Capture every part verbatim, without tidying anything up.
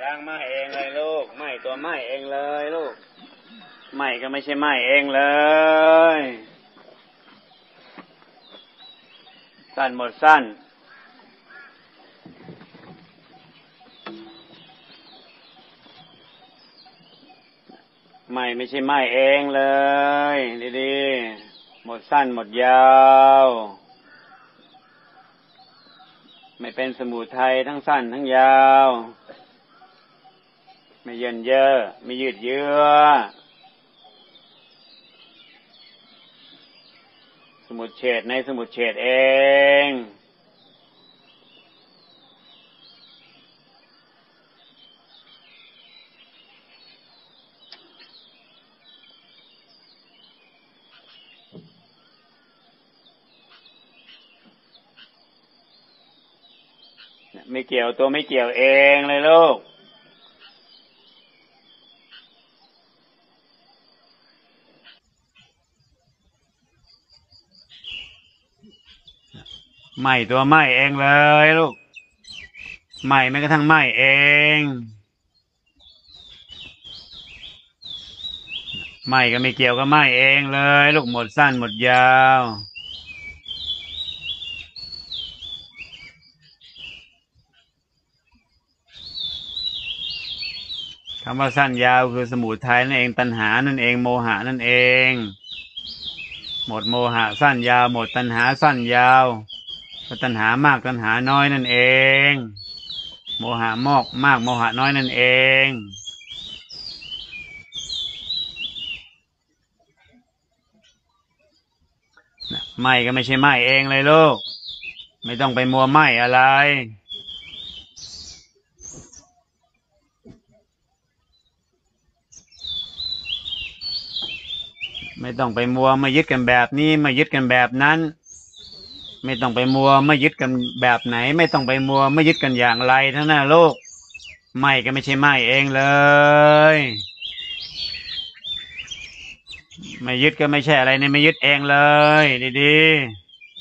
ล้างไหม้เองเลยลูกไหม้ตัวไหม้เองเลยลูกไหม้ก็ไม่ใช่ไหม้เองเลยสั้นหมดสั้นไหม้ไม่ใช่ไหม้เองเลยดีๆหมดสั้นหมดยาวไม่เป็นสมุทัยทั้งสั้นทั้งยาวไม่เยินเยอะไม่ยืดเยื้อสมุดเฉดในสมุดเฉดเองไม่เกี่ยวตัวไม่เกี่ยวเองเลยลูกไหม้ตัวไหม้เองเลยลูกไหม้แม้กระทั่งไหม้เองไหม้ก็ไม่เกี่ยวกับไหม้เองเลยลูกหมดสั้นหมดยาวคำว่าสั้นยาวคือสมุทัยนั่นเองตัณหานั่นเองโมหะนั่นเองหมดโมหะสั้นยาวหมดตัณหาสั้นยาวตัณหามากตัณหาน้อยนั่นเองโมหะมากมากโมหะน้อยนั่นเองไหม้ก็ไม่ใช่ไหม้เองเลยลูกไม่ต้องไปมัวไหม้อะไรไม่ต้องไปมัวมายึดกันแบบนี้มายึดกันแบบนั้นไม่ต้องไปมัวไม่ยึดกันแบบไหนไม่ต้องไปมัวไม่ยึดกันอย่างไรทั้งนั้นโลกไหม้ก็ไม่ใช่ไหม้เองเลยไม่ยึดก็ไม่ใช่อะไรเนี่ยไม่ยึดเองเลยดีๆ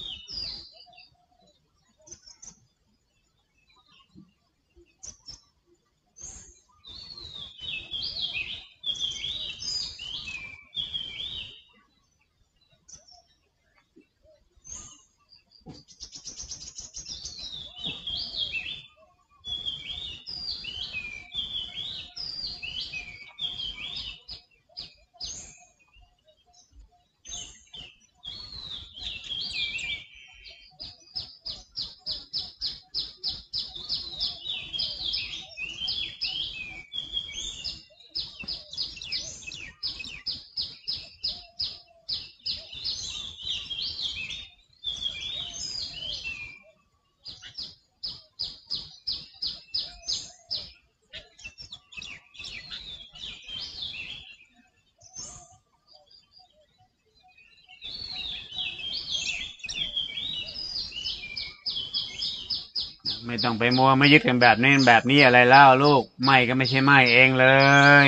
ไม่ต้องไปมัวไม่ยึดกันแบบนี้แบบนี้อะไรเล่าลูกไหม้ก็ไม่ใช่ไหม้เองเลย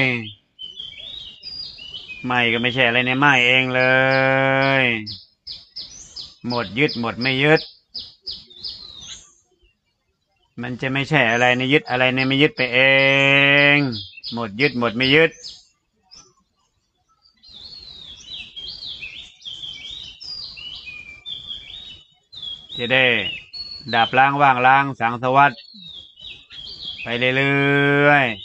ไหม้ก็ไม่ใช่อะไรในไหม้เองเลยหมดยึดหมดไม่ยึดมันจะไม่ใช่อะไรในยึดอะไรในไม่ยึดไปเองหมดยึดหมดไม่ยึดจะได้ดับล้างว่างล้างสังสวัสดิ์ไปเรื่อยๆ